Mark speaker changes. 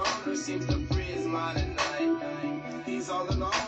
Speaker 1: stronger, seems to free his mind at night. He's all alone.